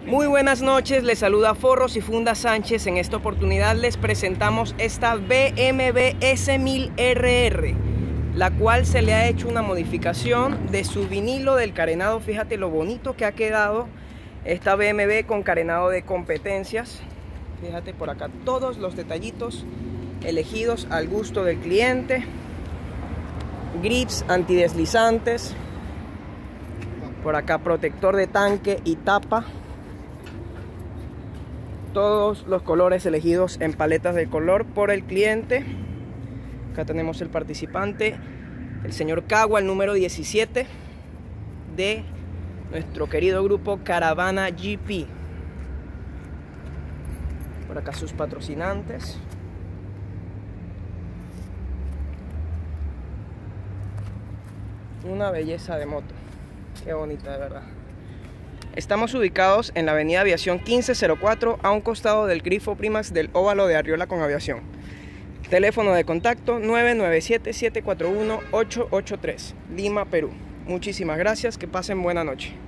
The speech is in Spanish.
Muy buenas noches, les saluda Forros y Funda Sánchez. En esta oportunidad les presentamos esta BMW S1000RR, la cual se le ha hecho una modificación de su vinilo del carenado. Fíjate lo bonito que ha quedado esta BMW con carenado de competencias. Fíjate por acá todos los detallitos elegidos al gusto del cliente. Grips antideslizantes. Por acá protector de tanque y tapa. Todos los colores elegidos en paletas de color por el cliente. Acá tenemos el participante, el señor Cagua, el número 17 de nuestro querido grupo Caravana GP. Por acá sus patrocinantes. Una belleza de moto. Qué bonita, de verdad. Estamos ubicados en la avenida Aviación 1504, a un costado del grifo Primax del óvalo de Arriola con Aviación. Teléfono de contacto 997-741-883, Lima, Perú. Muchísimas gracias, que pasen buena noche.